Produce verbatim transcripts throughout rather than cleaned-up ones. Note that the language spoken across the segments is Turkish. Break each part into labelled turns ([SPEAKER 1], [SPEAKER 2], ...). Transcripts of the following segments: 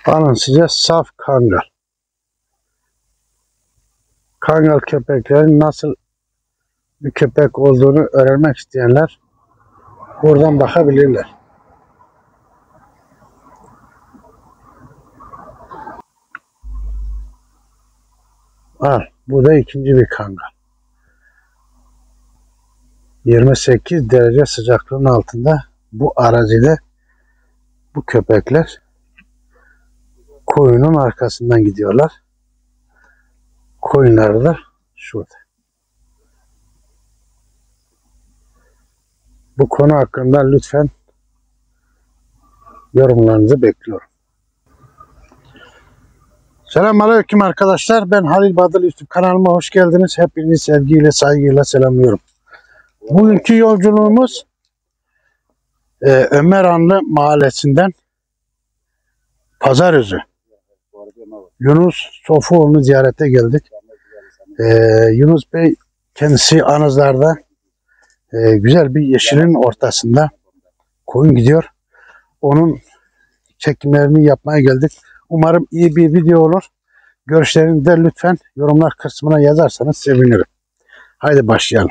[SPEAKER 1] Alın size saf kangal. Kangal köpeklerin nasıl bir köpek olduğunu öğrenmek isteyenler buradan bakabilirler. Al, bu da ikinci bir kangal. yirmi sekiz derece sıcaklığın altında bu arazide bu köpekler koyunun arkasından gidiyorlar. Koyunları da şurada. Bu konu hakkında lütfen yorumlarınızı bekliyorum. Selamünaleyküm arkadaşlar. Ben Halil Badıl, YouTube kanalıma hoş geldiniz. Hepinizi sevgiyle, saygıyla selamlıyorum. Bugünkü yolculuğumuz e, Ömeranlı mahallesinden Pazarözü. Yunus Sofuoğlu'nu ziyarete geldik. E, Yunus Bey kendisi Anızlar'da e, güzel bir yeşilin ortasında koyun gidiyor. Onun çekimlerini yapmaya geldik. Umarım iyi bir video olur. Görüşlerinizi de lütfen yorumlar kısmına yazarsanız sevinirim. Haydi başlayalım.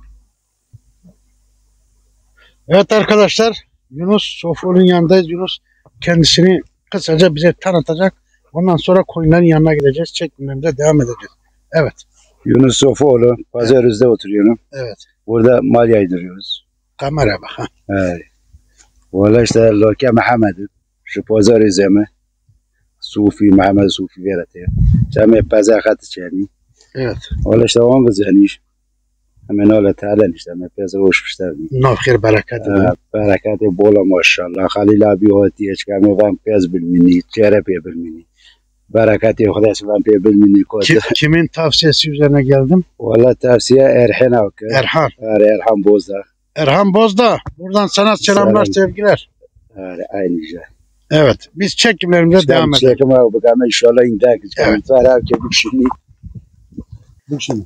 [SPEAKER 1] Evet arkadaşlar, Yunus Sofuoğlu'nun yanındayız. Yunus kendisini kısaca bize tanıtacak. Ondan sonra koyunların yanına gideceğiz. Çekimlerimize devam edeceğiz. Evet.
[SPEAKER 2] Yunus Sofuoğlu, Pazarözü'de evet. Oturuyorum.
[SPEAKER 1] Evet.
[SPEAKER 2] Burada mal yaydırıyoruz.
[SPEAKER 1] Kamera bak. Ha.
[SPEAKER 2] Evet. Valla işte Loke Muhammed'im. Şu Pazarözü'ye mi? Sufi, Muhammed Sufi verete. Cami pazar katı çeni.
[SPEAKER 1] Evet.
[SPEAKER 2] Valla işte on kız yani. Hemen öyle talen işte. Hemen pazar hoşmuşlar.
[SPEAKER 1] Nafir bereketi.
[SPEAKER 2] Bereketi bola maşallah. Halil abi o diye çıkarmıyor. Ben pez bilmini. Cerep bilmini. Bereketi yok da ben pez bilmini.
[SPEAKER 1] Kim, kimin tavsiyesi üzerine geldim?
[SPEAKER 2] Valla tavsiye Erhan Avkı.
[SPEAKER 1] Erhan.
[SPEAKER 2] Erhan Bozdağ.
[SPEAKER 1] Erhan Bozdağ. Buradan sana selamlar, Selam. sevgiler.
[SPEAKER 2] Evet, aynı şey.
[SPEAKER 1] Evet, biz çekimlerimize işte devam edelim.
[SPEAKER 2] Çekim abi, bakalım inşallah indak. Evet. Var abi, bu şimdi. Bu şimdi.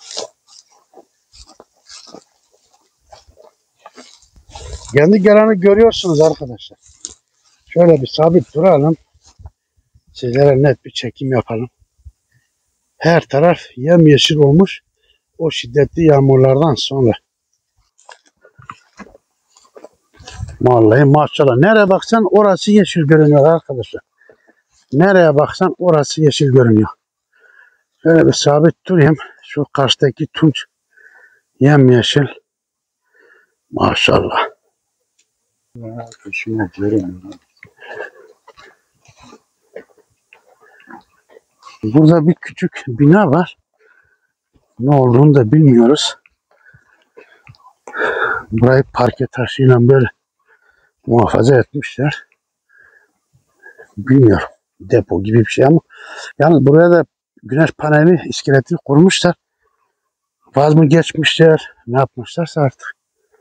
[SPEAKER 1] Kendi geleni görüyorsunuz arkadaşlar. Şöyle bir sabit duralım. Sizlere net bir çekim yapalım. Her taraf yemyeşil olmuş. O şiddetli yağmurlardan sonra. Vallahi maşallah. Nereye baksan orası yeşil görünüyor arkadaşlar. Nereye baksan orası yeşil görünüyor. Şöyle bir sabit durayım. Şu karşıdaki tunç yemyeşil. Maşallah. Burada bir küçük bina var. Ne olduğunu da bilmiyoruz. Burayı parke taşıyla böyle muhafaza etmişler. Bilmiyorum. Depo gibi bir şey ama yalnız buraya da güneş paneli iskeleti kurmuşlar. Vaz mı geçmişler, ne yapmışlarsa artık.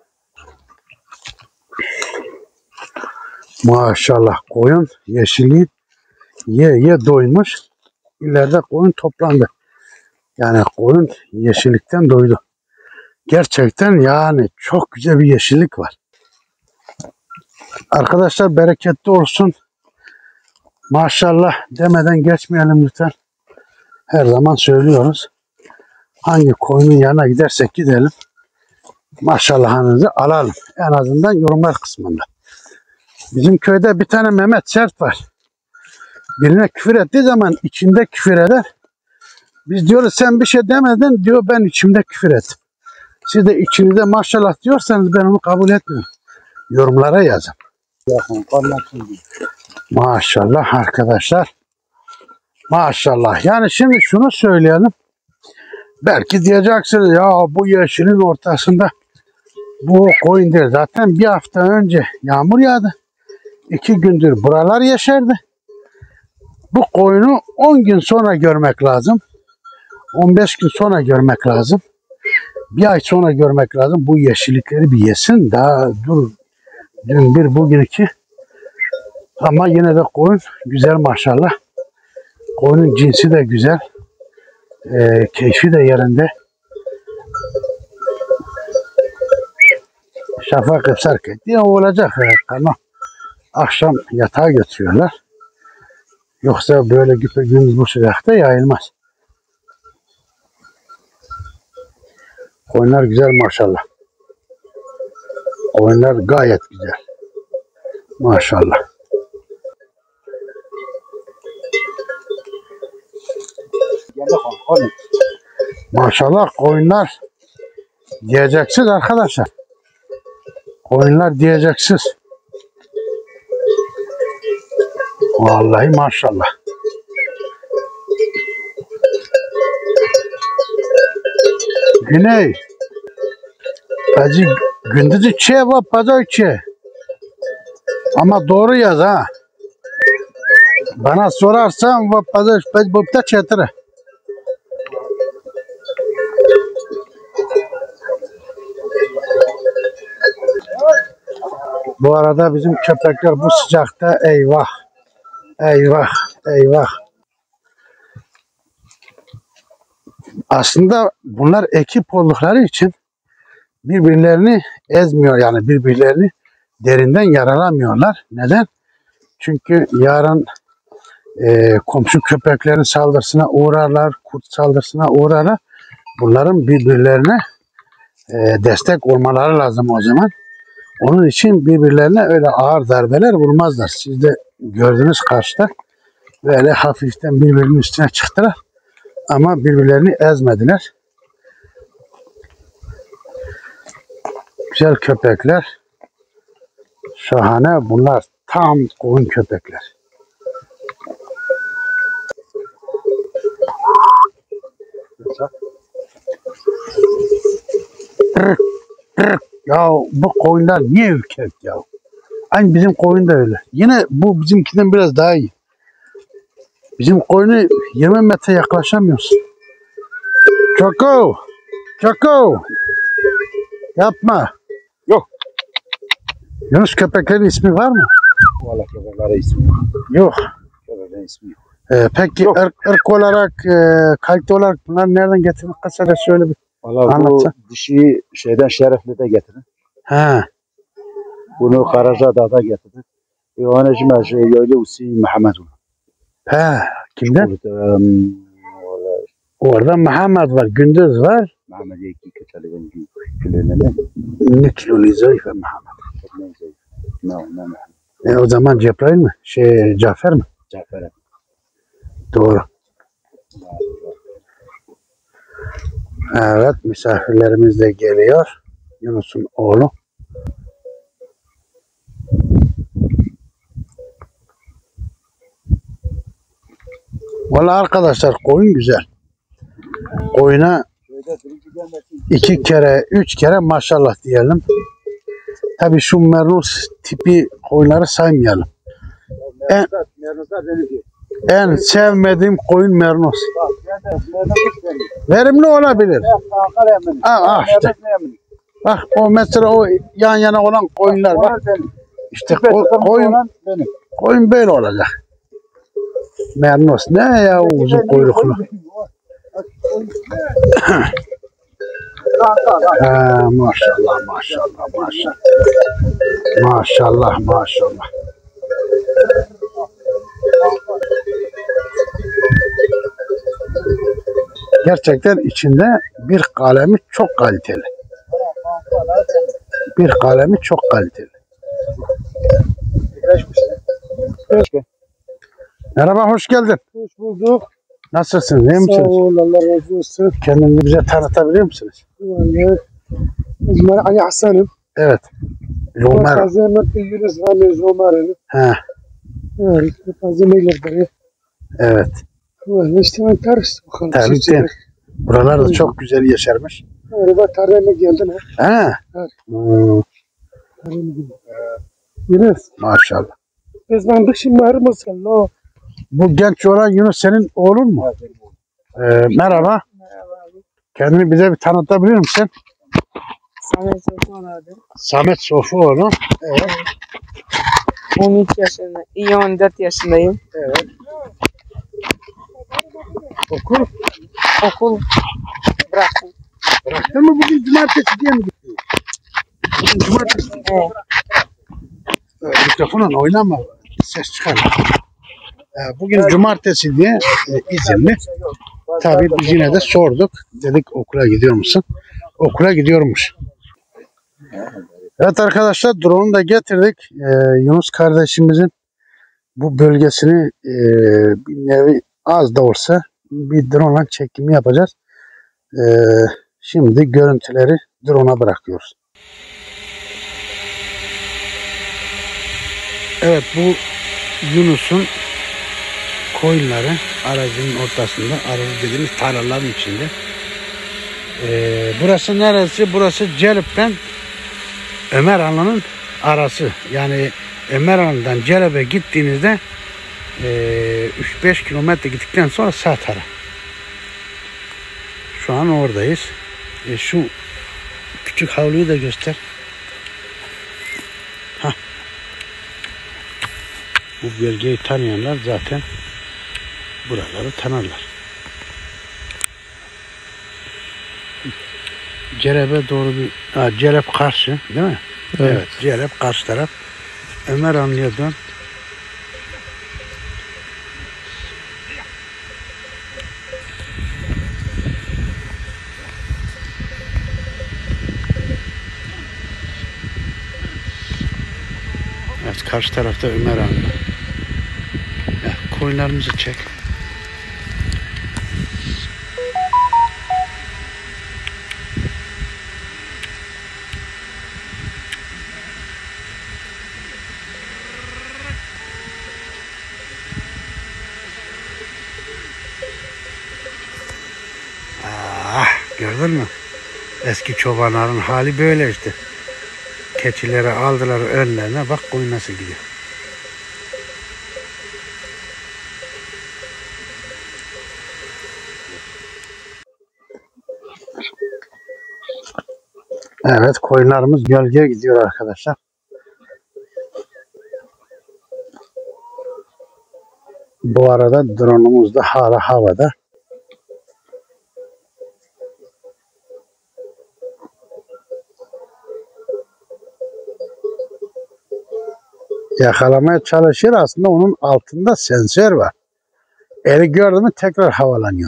[SPEAKER 1] Maşallah koyun yeşilliği ye ye doymuş. İleride koyun toplandı. Yani koyun yeşillikten doydu. Gerçekten yani çok güzel bir yeşillik var. Arkadaşlar bereketli olsun. Maşallah demeden geçmeyelim lütfen. Her zaman söylüyoruz. Hangi koyunun yanına gidersek gidelim. Maşallahınızı alalım. En azından yorumlar kısmında. Bizim köyde bir tane Mehmet Sert var. Birine küfür ettiği zaman içinde küfür eder. Biz diyoruz sen bir şey demedin, diyor ben içimde küfür ettim. Siz de içinizde maşallah diyorsanız ben onu kabul etmiyorum. Yorumlara yazın. Maşallah arkadaşlar. Maşallah. Yani şimdi şunu söyleyelim. Belki diyeceksiniz ya bu yeşilin ortasında bu koyun değil. Zaten bir hafta önce yağmur yağdı. İki gündür buralar yeşerdi. Bu koyunu on gün sonra görmek lazım. on beş gün sonra görmek lazım. Bir ay sonra görmek lazım. Bu yeşillikleri bir yesin. Daha dur. Dün bir bugün iki. Ama yine de koyun güzel maşallah. Koyunun cinsi de güzel. E, keyfi de yerinde. Şafak epsarket diye olacak. Tamam. Akşam yatağa götürüyorlar. Yoksa böyle gündüz bu sıcakta yayılmaz. Koyunlar güzel maşallah. Koyunlar gayet güzel. Maşallah. Maşallah koyunlar diyeceksiz arkadaşlar. Koyunlar diyeceksiz. Vallahi maşallah. Güney. Bacı gündüzü çiğ var, pazar çiğ. Ama doğru yaz ha. Bana sorarsan va pazar paz bopta çetire. Bu arada bizim köpekler bu sıcakta eyvah. Eyvah, eyvah. Aslında bunlar ekip oldukları için birbirlerini ezmiyor, yani birbirlerini derinden yaralamıyorlar. Neden? Çünkü yarın e, komşu köpeklerin saldırısına uğrarlar, kurt saldırısına uğrarlar. Bunların birbirlerine e, destek olmaları lazım o zaman. Onun için birbirlerine öyle ağır darbeler vurmazlar. Siz de gördünüz karşıda. Böyle hafiften birbirinin üstüne çıktılar. Ama birbirlerini ezmediler. Güzel köpekler. Şahane. Bunlar tam koyun köpekler. Tırk, tırk. Ya bu koyunlar niye ürkek ya? Aynı bizim koyun da öyle. Yine bu bizimkinden biraz daha iyi. Bizim koyunu yirmi metre yaklaşamıyoruz. Çoko! Çoko! Yapma.
[SPEAKER 2] Yok.
[SPEAKER 1] Yunus köpeklerin ismi var mı?
[SPEAKER 2] Valla köpeklere ismi yok.
[SPEAKER 1] Yok.
[SPEAKER 2] Köpeklerin ismi yok.
[SPEAKER 1] Ee, peki ırk, ırk olarak, e, kalite olarak bunlar nereden getirdin? Kısaca şöyle bir
[SPEAKER 2] Valla bu dişiyi şeyden Şerefli'de getirin.
[SPEAKER 1] He.
[SPEAKER 2] Bunu Karacadağ'da getirin. E ona şimdi şey öyle Hüseyin Muhammed onu.
[SPEAKER 1] He. Kimden?
[SPEAKER 2] Burada um,
[SPEAKER 1] Orada Muhammed var, Gündüz var.
[SPEAKER 2] Muhammed iki keçeli kilolene ne?
[SPEAKER 1] Ne kilolu zayıf Muhammed.
[SPEAKER 2] Ne zayıf. Ne ne Muhammed.
[SPEAKER 1] E, o zaman Cebrail mi? Şey Cafer mi?
[SPEAKER 2] Cafer.
[SPEAKER 1] Doğru. Evet, misafirlerimiz de geliyor. Yunus'un oğlu. Vallahi arkadaşlar koyun güzel. Koyuna iki kere, üç kere maşallah diyelim. Tabii şu Mernus tipi koyunları saymayalım. En, en sevmediğim koyun Mernus. Verimli olabilir. Ah, ah işte. Bak o mesela o yan yana olan koyunlar bak. İşte ko koyun, koyun böyle olacak. Mernus ne ya uzun kuyruklu. Ha, maşallah maşallah maşallah. Maşallah maşallah. Gerçekten içinde bir kalemi çok kaliteli. Bir kalemi çok kaliteli. Merhaba, hoş geldin.
[SPEAKER 3] Hoş bulduk.
[SPEAKER 1] Nasılsınız, iyi misiniz?
[SPEAKER 3] Sağ ol, Allah razı olsun.
[SPEAKER 1] Kendinizi bize tanıtabilir misiniz?
[SPEAKER 3] Vallahi. İzmir Ali Hasan'ım.
[SPEAKER 1] Evet. Romer.
[SPEAKER 3] Tazemet Yunus Ramiz Romer'im.
[SPEAKER 1] Ha,
[SPEAKER 3] Evet, tazemelerdir.
[SPEAKER 1] evet.
[SPEAKER 3] Vallahi işte ben ters bakalım.
[SPEAKER 1] Tabii ki. Buralar da çok güzel yeşermiş.
[SPEAKER 3] Araba tarihine geldin ha.
[SPEAKER 1] Ha.
[SPEAKER 3] Evet.
[SPEAKER 1] Hmm,
[SPEAKER 3] Tarihine geldin. Yunus.
[SPEAKER 1] maşallah.
[SPEAKER 3] Biz ben dışı mağrımız Allah.
[SPEAKER 1] Bu genç olan Yunus senin oğlun mu? Ee, merhaba.
[SPEAKER 4] Merhaba abi.
[SPEAKER 1] Kendini bize bir tanıtabilir misin?
[SPEAKER 4] Samet Sofuan abi.
[SPEAKER 1] Samet Sofuoğlu. Evet.
[SPEAKER 4] on üç yaşında, iyi on dört yaşındayım.
[SPEAKER 1] Evet. Okul
[SPEAKER 4] Okul bıraktım.
[SPEAKER 1] bıraktın mı, bugün cumartesi diye mi gittin? Bugün cumartesi.
[SPEAKER 4] Evet.
[SPEAKER 1] Ee, mikrofonla oynama. Ses çıkar. Ee, Bugün cumartesi diye e, izinli. Tabii biz yine de sorduk. Dedik okula gidiyor musun? Okula gidiyormuş. Evet arkadaşlar, drone'u da getirdik. Ee, Yunus kardeşimizin bu bölgesini e, bir nevi az da olsa bir drone'la çekimi yapacağız. Ee, şimdi görüntüleri drone'a bırakıyoruz. Evet, bu Yunus'un koyunları arazinin ortasında, arazi dediğimiz tarlaların içinde. Ee, burası neresi? Burası Celep'ten Ömeranlı'nın arası. Yani Ömeranlı'dan Celep'e gittiğinizde e, üç beş kilometre gittikten sonra sağ taraf. Şu an oradayız. E, şu küçük havluyu da göster. Hah. Bu bölgeyi tanıyanlar zaten buraları tanırlar. Celep'e doğru bir... Ha, Celep karşı değil mi? Evet. Evet, Celep karşı taraf. Ömeranlı'ya dön. Evet, karşı tarafta Ömeranlı. Ya, koyunlarımızı çek. Ah, gördün mü? Eski çobanların hali böyle işte. Keçileri aldılar önlerine, bak koyun nasıl gidiyor. Evet, koyunlarımız gölgeye gidiyor arkadaşlar. Bu arada drone'umuz da hala havada. Yakalamaya çalışır, aslında onun altında sensör var. Eli gördü mü tekrar havalanıyor.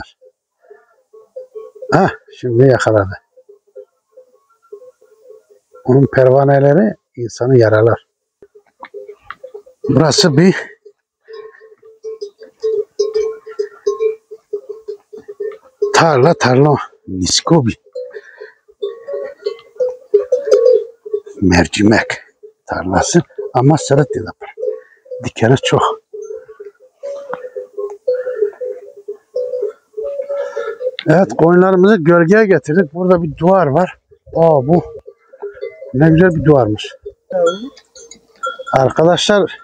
[SPEAKER 1] Hah, şimdi yakaladı. Onun pervaneleri insanı yaralar. Burası bir tarla tarla Niskobi. Mercimek tarlası ama sırıt yapar. Dikeni çok. Evet, koyunlarımızı gölgeye getirdik. Burada bir duvar var. Aa, bu ne güzel bir duvarmış. Arkadaşlar,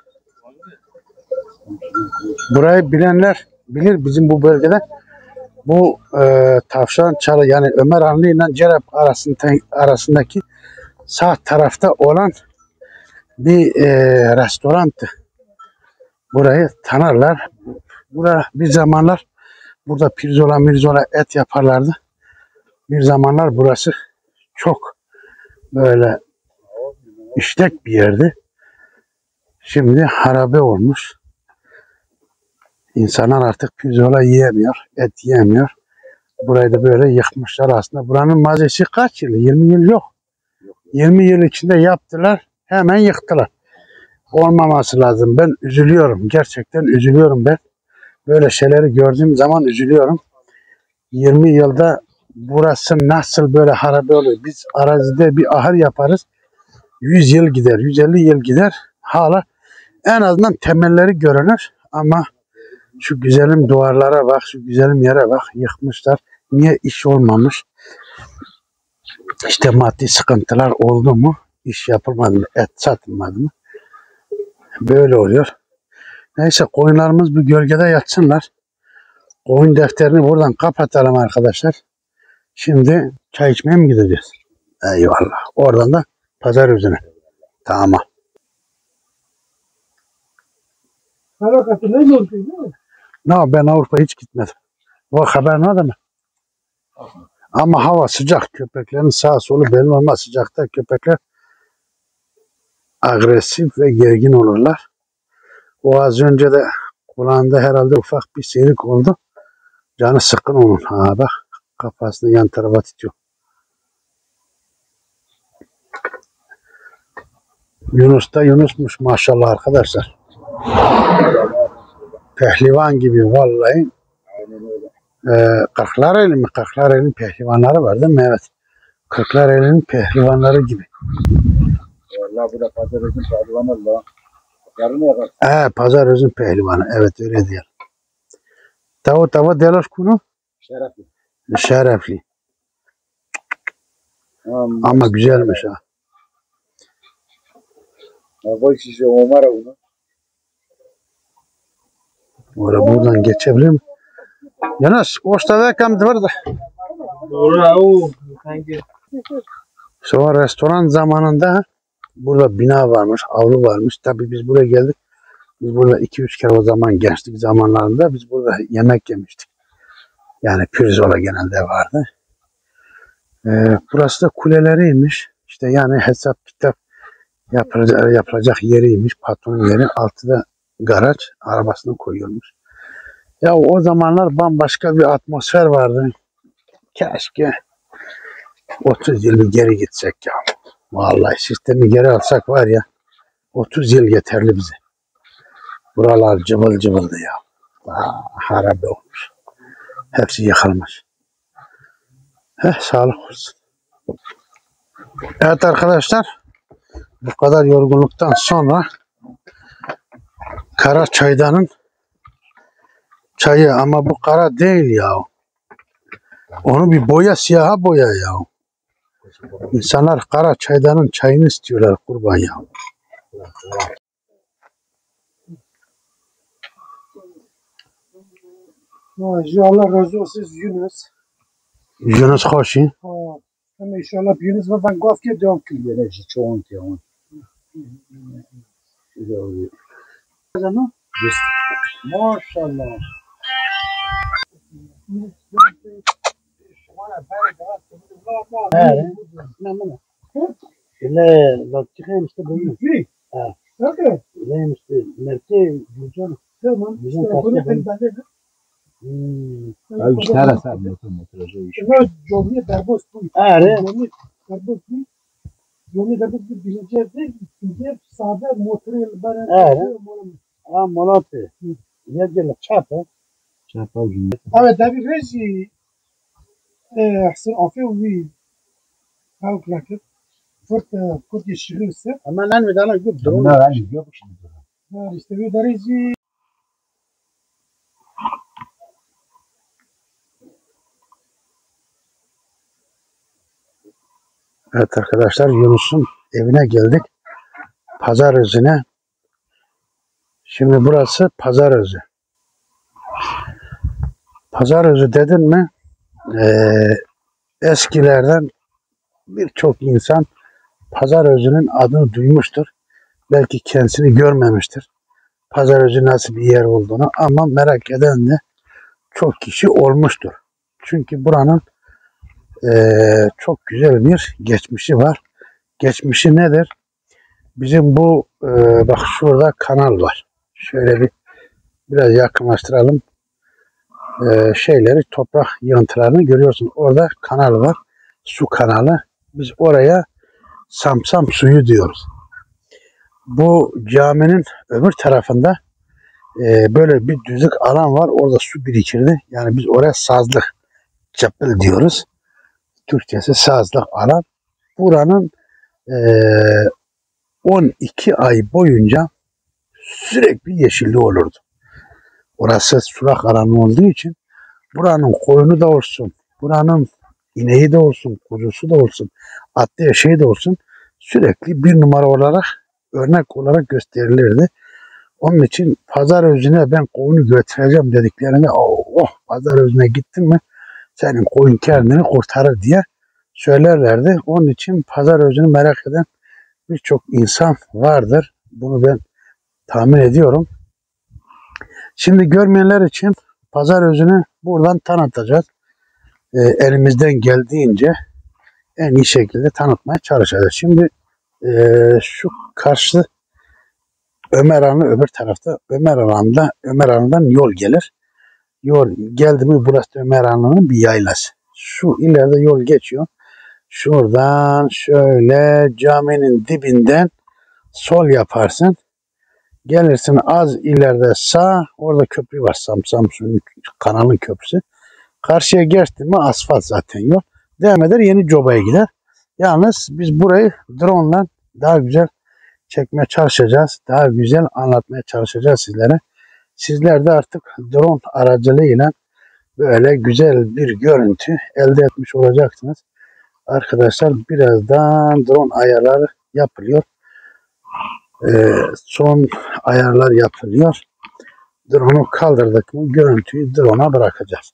[SPEAKER 1] burayı bilenler bilir, bizim bu bölgede bu e, Tavşan Çalı, yani Ömeranlı ile Celep arasında, arasındaki sağ tarafta olan bir e, restorantı. Burayı tanırlar. Burada bir zamanlar burada pirzola mirzola et yaparlardı. Bir zamanlar burası çok böyle işlek bir yerdi. Şimdi harabe olmuş. İnsanlar artık pirzola yiyemiyor, et yiyemiyor. Burayı da böyle yıkmışlar aslında. Buranın mazisi kaç yıl? yirmi yıl yok. yirmi yıl içinde yaptılar, hemen yıktılar. Olmaması lazım. Ben üzülüyorum. Gerçekten üzülüyorum ben. Böyle şeyleri gördüğüm zaman üzülüyorum. yirmi yılda burası nasıl böyle harabe oluyor? Biz arazide bir ahır yaparız. yüz yıl gider, yüz elli yıl gider. Hala en azından temelleri görünür. Ama şu güzelim duvarlara bak, şu güzelim yere bak. Yıkmışlar. Niye iş olmamış? İşte maddi sıkıntılar oldu mu? İş yapılmadı mı? Et satılmadı mı? Böyle oluyor. Neyse, koyunlarımız bir gölgede yatsınlar. Koyun defterini buradan kapatalım arkadaşlar. Şimdi çay içmeye mi gideceğiz? Eyvallah. Oradan da pazar yüzüne. Tamam.
[SPEAKER 3] Harekatı ne gördün değil mi?
[SPEAKER 1] No, ben Avrupa hiç gitmedim. O haber ne mi? Ama hava sıcak. Köpeklerin sağ solu belli olmaz. Sıcakta köpekler agresif ve gergin olurlar. O az önce de kulağında herhalde ufak bir sıyrık oldu. Canı sıkkın onun. Ha bak kafasını yan tarafa tutuyor. Yunus da Yunus'muş maşallah arkadaşlar. Pehlivan gibi vallahi.
[SPEAKER 2] Aynen öyle.
[SPEAKER 1] Ee, Kırklareli mi? Kırklareli'nin pehlivanları var değil mi? Evet. Kırklareli'nin pehlivanları gibi.
[SPEAKER 2] Vallahi bu da pazarızın pehlivanı Allah. Yarını yakar.
[SPEAKER 1] He, Pazarözü'nün pehlivanı. Evet öyle diyor. Tava tava deloş kunu
[SPEAKER 2] Şerefli.
[SPEAKER 1] şerefli.
[SPEAKER 2] Ama,
[SPEAKER 1] Ama güzelmiş ha.
[SPEAKER 2] bu şişe Omar onu.
[SPEAKER 1] Orada buradan geçebilir mi? Yunus, ortada kam var da.
[SPEAKER 3] Doğru. Hangi?
[SPEAKER 1] Sonra restoran zamanında burada bina varmış, avlu varmış. Tabii biz buraya geldik. Biz burada iki üç kere o zaman gençlik zamanlarında biz burada yemek yemiştik. Yani pirzola genelde vardı. Ee, burası da kuleleriymiş. İşte yani hesap kitap yapılacak, yapılacak yeriymiş. Patronun yeri. Altı da garaj. Arabasını koyuyormuş. Ya o zamanlar bambaşka bir atmosfer vardı. Keşke otuz yıl bir geri gitsek ya. Vallahi sistemi geri alsak var ya otuz yıl yeterli bize. Buralar cıvıl cıvıldı ya. Aa, harabe olmuş. Hepsi yıkılmış. Heh, sağlık olsun. Evet arkadaşlar. Bu kadar yorgunluktan sonra Kara Çaydan'ın çayı ama bu kara değil ya. Onu bir boya, siyaha boya ya. İnsanlar Kara Çaydan'ın çayını istiyorlar kurban ya.
[SPEAKER 3] İnşallah razı olsun Yunus.
[SPEAKER 1] Yunus Hoşi.
[SPEAKER 3] Ha, ama inşallah Yunus ve ben gaf ki devam ki.
[SPEAKER 2] Yine çoğun çoğun. Güzel oluyor.
[SPEAKER 3] Maşallah.
[SPEAKER 1] Evet. İle baktıkım işte bu.
[SPEAKER 3] Gri.
[SPEAKER 1] Ha.
[SPEAKER 3] Okay.
[SPEAKER 1] İle işte merke güzel.
[SPEAKER 3] Tamam.
[SPEAKER 1] Bizim
[SPEAKER 3] İşte
[SPEAKER 1] kaçta
[SPEAKER 3] bunu
[SPEAKER 1] ben-
[SPEAKER 3] ben de.
[SPEAKER 1] Hmm.
[SPEAKER 2] Abi işte ara sen motor motor şey.
[SPEAKER 3] Şuna Johnny Darbos bu.
[SPEAKER 1] Evet.
[SPEAKER 3] Johnny Darbos bu. Johnny Darbos bu birinci evde. İkinci ev sağda motoru bana.
[SPEAKER 1] Evet. Ha monate. Ne diyorlar çapa.
[SPEAKER 2] Çapa ucunda.
[SPEAKER 3] Evet tabii reji. Ahsen afiyet olsun. How cracker. Fırt fırt yeşilirse.
[SPEAKER 1] Ama lan bir tane güp drone.
[SPEAKER 2] Bunlar aynı yok şimdi.
[SPEAKER 3] Ha işte bir derece.
[SPEAKER 1] Evet arkadaşlar Yunus'un evine geldik. Pazarözü'ne. Şimdi burası Pazarözü. Pazarözü dedin mi eee, eskilerden birçok insan Pazarözü'nün adını duymuştur. Belki kendisini görmemiştir. Pazarözü nasıl bir yer olduğunu ama merak eden de çok kişi olmuştur. Çünkü buranın eee, çok güzel bir geçmişi var. Geçmişi nedir? Bizim bu eee, bak şurada kanal var. Şöyle bir biraz yakınlaştıralım. Eee, şeyleri toprak yığıntılarını görüyorsun. Orada kanal var. Su kanalı. Biz oraya Samsam suyu diyoruz. Bu caminin öbür tarafında eee, böyle bir düzlük alan var. Orada su birikirdi. Yani biz oraya sazlık çapel diyoruz. Türkçesi sazlık alan. Buranın eee, on iki ay boyunca sürekli yeşilliği olurdu. Orası sulak alanı olduğu için buranın koyunu da olsun, buranın ineği de olsun, kuzusu da olsun, atlı eşeği de olsun sürekli bir numara olarak örnek olarak gösterilirdi. Onun için Pazarözü'ne ben koyunu götüreceğim dediklerinde oh, oh Pazarözü'ne gittin mi senin koyun kendini kurtarır diye söylerlerdi. Onun için Pazarözü'nü merak eden birçok insan vardır. Bunu ben tahmin ediyorum. Şimdi görmeyenler için Pazarözü'nü buradan tanıtacağız. Ee, elimizden geldiğince en iyi şekilde tanıtmaya çalışacağız. Şimdi e, şu karşı Ömer Han'ın öbür tarafta Ömer Han'da Ömer Han'dan yol gelir. Yol geldi mi burası Ömer Han'ın bir yaylası. Şu ileride yol geçiyor. Şuradan şöyle caminin dibinden sol yaparsın. Gelirsin az ileride sağ, orada köprü var. Sam Samsun kanalın köprüsü. Karşıya geçtin mi asfalt zaten yol. Devam eder Yeni Coba'ya gider. Yalnız biz burayı drone ile daha güzel çekmeye çalışacağız. Daha güzel anlatmaya çalışacağız sizlere. Sizler de artık drone aracılığıyla böyle güzel bir görüntü elde etmiş olacaksınız. Arkadaşlar birazdan drone ayarları yapılıyor. Ee, son ayarlar yapılıyor. Drone'u kaldırdık mı görüntüyü drone'a bırakacağız.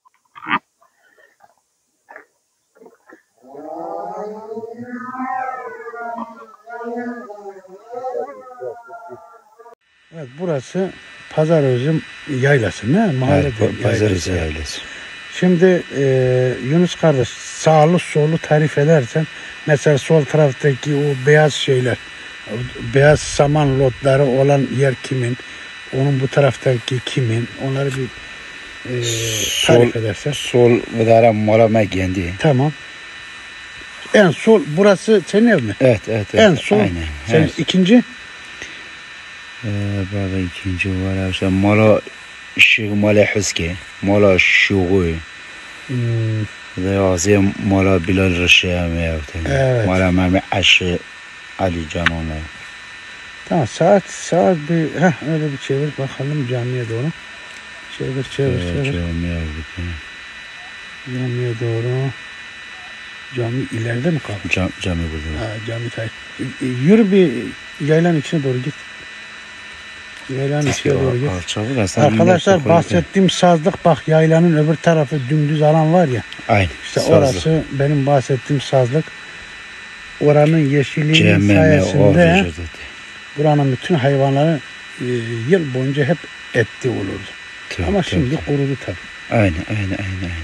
[SPEAKER 1] Evet, burası Pazarözü yaylası ne? Mahalle
[SPEAKER 2] Evet, Pazarözü yaylası.
[SPEAKER 1] Şimdi e, Yunus kardeş sağlı solu tarif edersen mesela sol taraftaki o beyaz şeyler, o beyaz saman lotları olan yer kimin? Onun bu taraftaki kimin? Onları bir e, tarif
[SPEAKER 2] Sol,
[SPEAKER 1] edersen.
[SPEAKER 2] sol vedara molama kendi.
[SPEAKER 1] Tamam. En sol burası senin ev mi?
[SPEAKER 2] Evet, evet, evet.
[SPEAKER 1] En sol.
[SPEAKER 2] Aynen.
[SPEAKER 1] Senin
[SPEAKER 2] Evet.
[SPEAKER 1] ikinci?
[SPEAKER 2] Ee, baba ikinci var. İşte mola şu mola huske, mola şuğu.
[SPEAKER 1] Hmm,
[SPEAKER 2] Ve azim mola Bilal Rışı'ya mı yaptı?
[SPEAKER 1] Evet.
[SPEAKER 2] Mola Mehmet Aşı Ali Can onlar.
[SPEAKER 1] tamam saat saat bir heh, öyle bir çevir bakalım camiye doğru. Çevir çevir
[SPEAKER 2] Evet,
[SPEAKER 1] çevir.
[SPEAKER 2] cami yaptık.
[SPEAKER 1] Camiye doğru. Cami ileride mi kaldı?
[SPEAKER 2] Cam, cami burada.
[SPEAKER 1] Ha, cami tay. Yürü bir yaylanın içine doğru git. Yaylanın içine doğru git.
[SPEAKER 2] Alçalı da sen
[SPEAKER 1] Arkadaşlar bahsettiğim sazlık bak yaylanın öbür tarafı dümdüz alan var ya.
[SPEAKER 2] Aynen.
[SPEAKER 1] İşte
[SPEAKER 2] sazlık.
[SPEAKER 1] orası benim bahsettiğim sazlık. Oranın yeşilliğinin
[SPEAKER 2] C M M o
[SPEAKER 1] sayesinde
[SPEAKER 2] vücudu.
[SPEAKER 1] buranın bütün hayvanları e, yıl boyunca hep etli olurdu.
[SPEAKER 2] Tabii,
[SPEAKER 1] Ama
[SPEAKER 2] tabii,
[SPEAKER 1] şimdi
[SPEAKER 2] tabii.
[SPEAKER 1] kurudu tabii.
[SPEAKER 2] Aynen, aynen, aynen, aynen.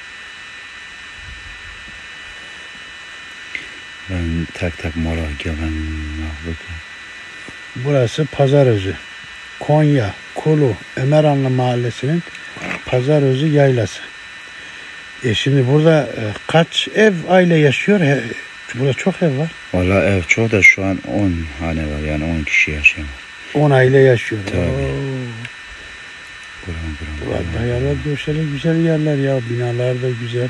[SPEAKER 2] Ben tak tak mola gelen mahvuk.
[SPEAKER 1] Burası Pazarözü. Konya, Kulu, Ömeranlı Mahallesi'nin Pazarözü yaylası. E şimdi burada e, kaç ev aile yaşıyor? He, burada çok ev var.
[SPEAKER 2] Valla ev çoğu da şu an on hane var, yani on kişi yaşıyor.
[SPEAKER 1] on aile yaşıyor.
[SPEAKER 2] Tabii.
[SPEAKER 1] Oo,
[SPEAKER 2] Buram buram.
[SPEAKER 1] burada yerler döşeli güzel yerler ya. Binalar da güzel.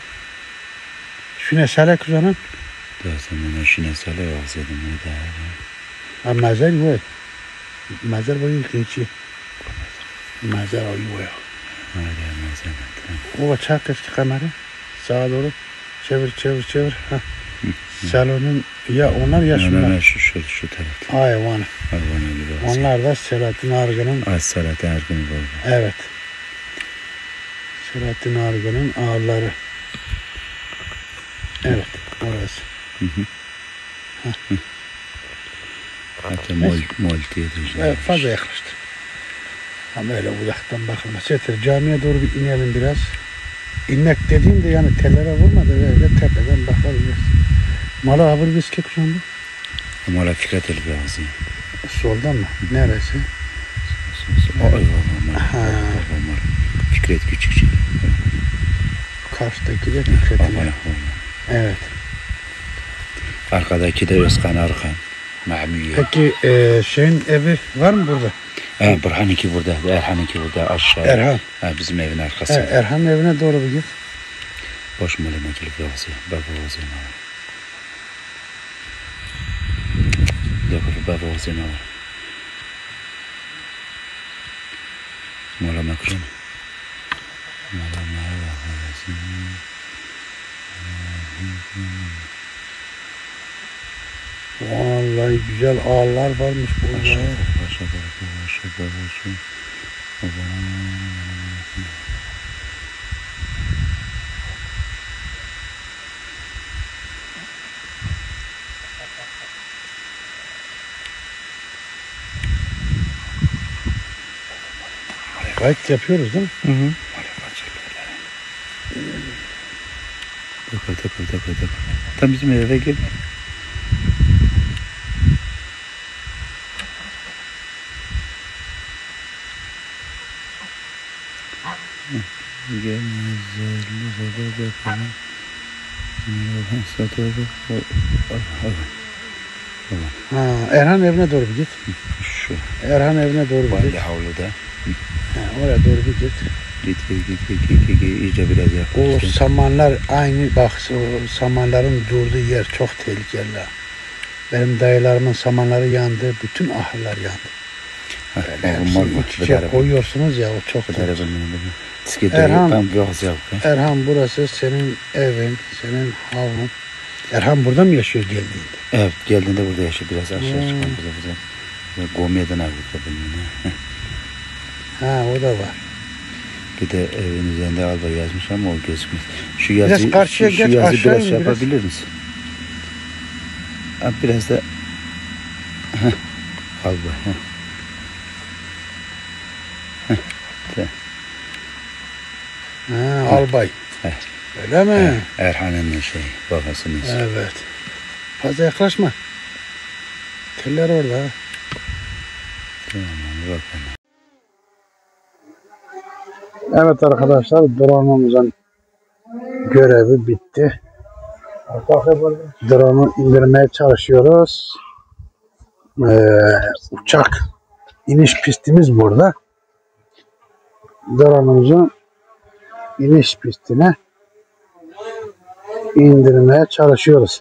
[SPEAKER 1] Şu ne salak kuzanan?
[SPEAKER 2] Da zaman işine sale yazdım ne de.
[SPEAKER 1] Ha mazar yok. Mazar boyun keçi. Mazar o yok.
[SPEAKER 2] Hadi mesela.
[SPEAKER 1] O çak eski kamerayı. Sağa doğru. Çevir çevir çevir. Ha. Salonun ya onlar ya
[SPEAKER 2] Şunlar.
[SPEAKER 1] şunlar.
[SPEAKER 2] Şu şu şu tarafta.
[SPEAKER 1] Hayvan.
[SPEAKER 2] Hayvanı gibi.
[SPEAKER 1] Onlar da Selahattin Argın'ın.
[SPEAKER 2] Az salat her gün böyle.
[SPEAKER 1] Evet. Selahattin Argın'ın ağları. Evet. Orası.
[SPEAKER 2] Hı hı. Hatta mol mol diye de.
[SPEAKER 1] Evet, fazla yaklaştı. Ama öyle uzaktan bakılmaz. Yeter camiye doğru bir inelim biraz. İnmek dediğimde yani tellere vurmadı öyle tepeden bakabiliriz. Mala habır biskek şu anda.
[SPEAKER 2] Mola Fikret el Gazi.
[SPEAKER 1] Soldan mı? Neresi?
[SPEAKER 2] O eyvallah.
[SPEAKER 1] Ha.
[SPEAKER 2] Fikret Küçükçük.
[SPEAKER 1] Karşıdaki de Fikret'in.
[SPEAKER 2] Baba.
[SPEAKER 1] Evet.
[SPEAKER 2] Arkadaki de Özkan Arkan. Mahmiye.
[SPEAKER 1] Peki e, şeyin evi var mı burada?
[SPEAKER 2] He, Burhan'ınki burada, Erhan'ınki burada aşağı.
[SPEAKER 1] Erhan.
[SPEAKER 2] Ha, bizim evin arkası.
[SPEAKER 1] E, Erhan'ın evine doğru bir git.
[SPEAKER 2] Boş mola mekili Gazi. Baba Gazi. Doktor Baba Gazi. Mola mekili. Mola mekili.
[SPEAKER 1] Vallahi güzel ağlar varmış burada.
[SPEAKER 2] Aşağı, aşağı, aşağı, aşağı.
[SPEAKER 1] Kayıt yapıyoruz değil mi?
[SPEAKER 2] Hı hı. Takıl takıl takıl takıl. Tam bizim eve gel.
[SPEAKER 1] Ha, Erhan evine doğru bir git.
[SPEAKER 2] Şu
[SPEAKER 1] Erhan evine doğru bir git.
[SPEAKER 2] Valide havluda.
[SPEAKER 1] Ha, oraya doğru bir git.
[SPEAKER 2] Git git git git git git git iyice biraz
[SPEAKER 1] O
[SPEAKER 2] yaklaştın.
[SPEAKER 1] samanlar aynı bak o samanların durduğu yer çok tehlikeli. Benim dayılarımın samanları yandı. Bütün ahırlar yandı. Böyle hepsini iç içe koyuyorsunuz ya o çok tehlikeli. Erhan-
[SPEAKER 2] Ben biraz yapayım.
[SPEAKER 1] Erhan burası senin evin, senin havlun. Erhan burada mı yaşıyor geldiğinde?
[SPEAKER 2] Evet geldiğinde burada yaşıyor. Biraz aşağı
[SPEAKER 1] Hmm.
[SPEAKER 2] çıkan burada burada. Gomya'dan avrupa benimle.
[SPEAKER 1] Ha o da var.
[SPEAKER 2] Bir de evin üzerinde alba yazmış ama o gözükmüyor. Şu
[SPEAKER 1] Biraz
[SPEAKER 2] yazı,
[SPEAKER 1] karşıya
[SPEAKER 2] şu,
[SPEAKER 1] geç,
[SPEAKER 2] şu yazı
[SPEAKER 1] aşağı
[SPEAKER 2] biraz
[SPEAKER 1] in
[SPEAKER 2] şey
[SPEAKER 1] biraz.
[SPEAKER 2] yapabilir misin? Ha, biraz da Heh, alba. Heh.
[SPEAKER 1] Ha, albay.
[SPEAKER 2] Evet.
[SPEAKER 1] Öyle mi?
[SPEAKER 2] Erhan'ın şey babasının ismi.
[SPEAKER 1] Evet. Fazla yaklaşma. Teller orada. ha.
[SPEAKER 2] Tamam bakalım.
[SPEAKER 1] Evet arkadaşlar drone'umuzun görevi bitti. Drone'u indirmeye çalışıyoruz. Ee, uçak iniş pistimiz burada. Drone'umuzu iniş pistine indirmeye çalışıyoruz.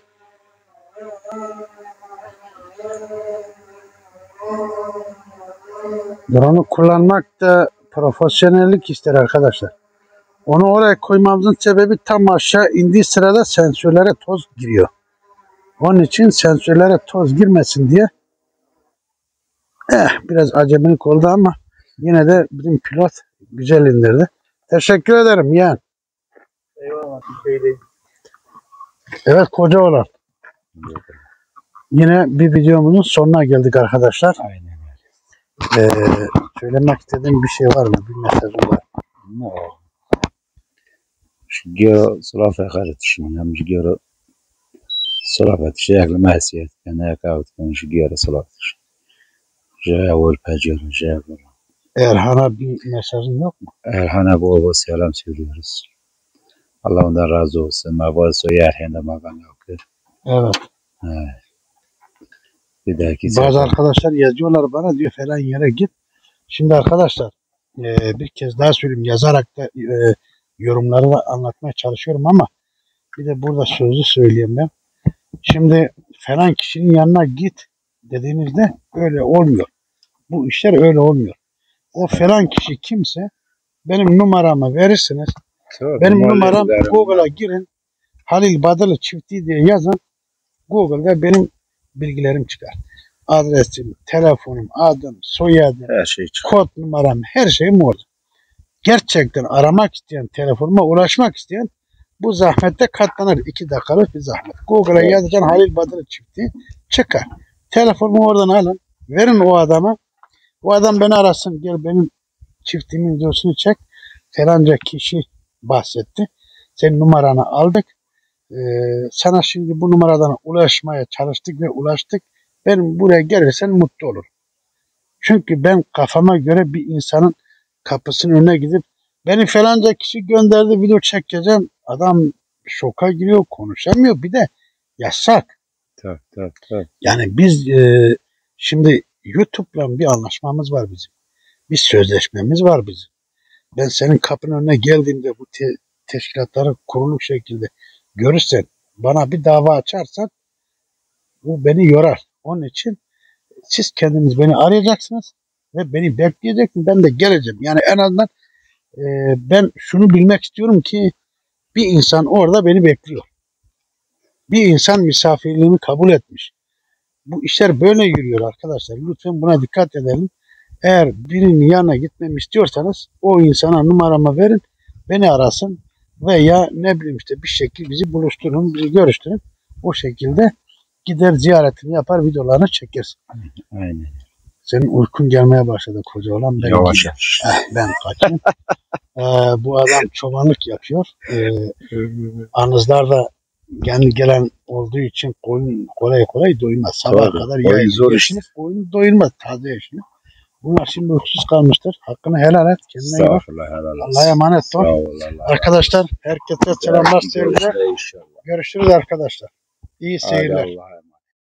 [SPEAKER 1] Drone'u kullanmak da profesyonellik ister arkadaşlar. Onu oraya koymamızın sebebi tam aşağı indiği sırada sensörlere toz giriyor. Onun için sensörlere toz girmesin diye eh, biraz acemilik oldu ama yine de bizim pilot güzel indirdi. Teşekkür ederim yeğen.
[SPEAKER 3] Eyvallah. Bir şey değil.
[SPEAKER 1] Evet koca olan. Yine bir videomuzun sonuna geldik arkadaşlar.
[SPEAKER 2] Aynen.
[SPEAKER 1] Ee, söylemek istediğim bir şey var mı? Bir mesajım var.
[SPEAKER 2] No. Şu gero sulafa karet şimdi. Hem şu gero sulafa şekli mesiyet. Yani yakavut kan şu gero sulafa. Jaya ol pecero jaya ol.
[SPEAKER 1] Erhan'a bir mesajın yok mu?
[SPEAKER 2] Erhan'a bol bol selam söylüyoruz. Allah ondan razı olsun. Mabal soyar hem de magan yok.
[SPEAKER 1] Evet.
[SPEAKER 2] Evet. Bir dahaki
[SPEAKER 1] Bazı arkadaşlar yazıyorlar bana diyor falan yere git. Şimdi arkadaşlar e, bir kez daha söyleyeyim yazarak da e, yorumları da anlatmaya çalışıyorum ama bir de burada sözlü söyleyeyim ben. Şimdi falan kişinin yanına git dediğinizde öyle olmuyor. Bu işler öyle olmuyor. O falan kişi kimse benim numaramı verirsiniz. Benim numaram Google'a girin. Halil Badırlı çiftliği diye yazın. Google'da benim bilgilerim çıkar. Adresim, telefonum, adım, soyadım,
[SPEAKER 2] her şey çıkıyor.
[SPEAKER 1] kod numaram, her şeyim orada. Gerçekten aramak isteyen, telefonuma ulaşmak isteyen bu zahmette katlanır. İki dakikalık bir zahmet. Google'a yazacaksın Halil Badırlı çiftliği çıkar. Telefonumu oradan alın. Verin o adama. O adam beni arasın. Gel benim çiftliğimin videosunu çek. Falanca kişi bahsetti. Senin numaranı aldık. Ee, sana şimdi bu numaradan ulaşmaya çalıştık ve ulaştık. Ben buraya gelirsen mutlu olurum. Çünkü ben kafama göre bir insanın kapısının önüne gidip beni falanca kişi gönderdi video çekeceğim. Adam şoka giriyor, konuşamıyor. Bir de yasak.
[SPEAKER 2] Tabii tabii tabii.
[SPEAKER 1] Yani biz e, şimdi YouTube'la bir anlaşmamız var bizim. Bir sözleşmemiz var bizim. Ben senin kapının önüne geldiğimde bu te teşkilatları kurulu şekilde görürsen, bana bir dava açarsan bu beni yorar. Onun için siz kendiniz beni arayacaksınız ve beni bekleyeceksiniz. Ben de geleceğim. Yani en azından e, ben şunu bilmek istiyorum ki bir insan orada beni bekliyor. Bir insan misafirliğimi kabul etmiş. Bu işler böyle yürüyor arkadaşlar. Lütfen buna dikkat edelim. Eğer birinin yanına gitmemi istiyorsanız o insana numaramı verin. Beni arasın veya ne bileyim işte bir şekilde bizi buluşturun, bizi görüştürün. O şekilde gider ziyaretini yapar, videolarını çekeriz.
[SPEAKER 2] Aynen.
[SPEAKER 1] Senin uykun gelmeye başladı koca olan. Ben
[SPEAKER 2] Yavaş
[SPEAKER 1] gideyim. Eh, ben kaçayım. ee, bu adam çobanlık yapıyor. Ee, anızlar da kendi gelen olduğu için koyun kolay kolay doymaz. Sabah
[SPEAKER 2] Tabii,
[SPEAKER 1] kadar
[SPEAKER 2] koyun
[SPEAKER 1] yayın
[SPEAKER 2] zor
[SPEAKER 1] yaşını, koyun doyulmaz taze yaşını. Bunlar şimdi öksüz kalmıştır. Hakkını helal et. Kendine iyi bak.
[SPEAKER 2] Estağfurullah, helal olsun.
[SPEAKER 1] Allah'a emanet
[SPEAKER 2] Sağ
[SPEAKER 1] ol.
[SPEAKER 2] ol. Allah.
[SPEAKER 1] Arkadaşlar herkese selamlar sevgiler.
[SPEAKER 2] Görüşürüz inşallah.
[SPEAKER 1] Görüşürüz arkadaşlar. İyi
[SPEAKER 2] Hadi
[SPEAKER 1] seyirler.
[SPEAKER 2] Allah'a emanet.